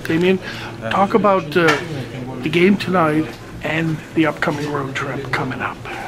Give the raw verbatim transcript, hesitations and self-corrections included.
Damien, talk about uh, the game tonight and the upcoming road trip coming up.